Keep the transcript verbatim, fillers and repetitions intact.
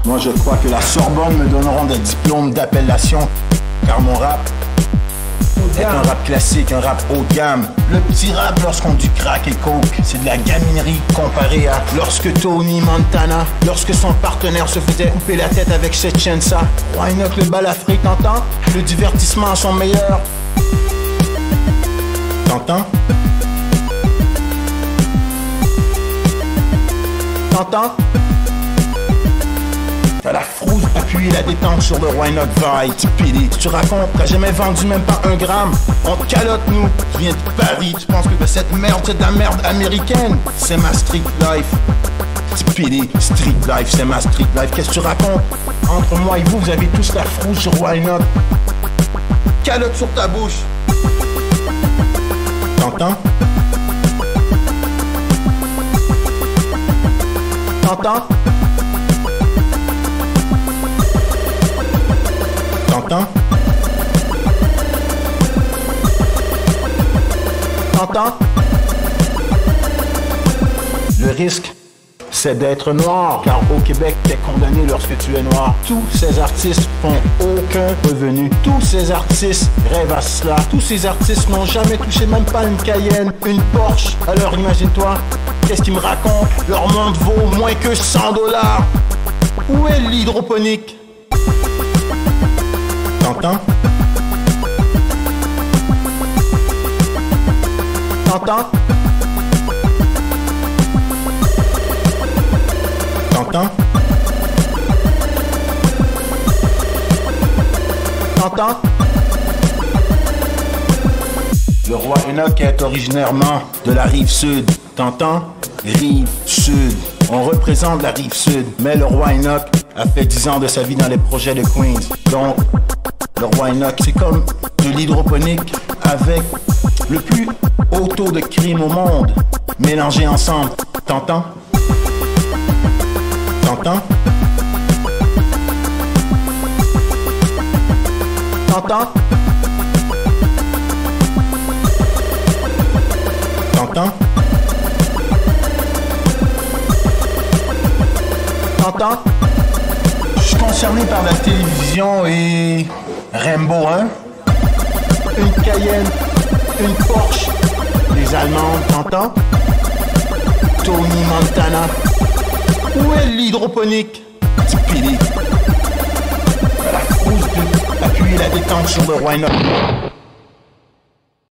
Moi je crois que la Sorbonne me donneront des diplômes d'appellation, car mon rap est un rap classique, un rap haut de gamme. Le petit rap lorsqu'on du crack et coke, c'est de la gaminerie comparé à lorsque Tony Montana, lorsque son partenaire se faisait couper la tête avec cette Chensa. Why not le balafré, t'entends? Le divertissement à son meilleur. T'entends? T'entends? T'as la frousse depuis la détente sur le Why Not Vibe. Tipili, tu racontes, t'as jamais vendu même pas un gramme. On te calotte nous, tu viens de Paris. Tu penses que cette merde c'est de la merde américaine? C'est ma street life. Tipili, street life, c'est ma street life. Qu'est-ce que tu racontes? Entre moi et vous, vous avez tous la frousse sur Why Not. Calotte sur ta bouche. T'entends? T'entends? T'entends? T'entends? Le risque, c'est d'être noir, car au Québec, t'es condamné lorsque tu es noir. Tous ces artistes font aucun revenu. Tous ces artistes rêvent à cela. Tous ces artistes n'ont jamais touché même pas une Cayenne, une Porsche. Alors imagine-toi, qu'est-ce qu'ils me racontent? Leur monde vaut moins que cent dollars. Où est l'hydroponique? T'entends? T'entends? T'entends? T'entends? Le roi Enoch est originairement de la rive sud. T'entends? Rive sud. On représente la rive sud. Mais le roi Enoch a fait dix ans de sa vie dans les projets de Queens. Donc, le roi Enoch, c'est comme de l'hydroponique avec le plus haut taux de crime au monde, mélangés ensemble. T'entends? T'entends? T'entends? T'entends? T'entends? Je suis concerné par la télévision et Rambo, hein? Une Cayenne, une Porsche, les Allemands, t'entends? Tony Montana. Où est l'hydroponique? Tipili. La frousse de appuyer la détente sur le Why Not.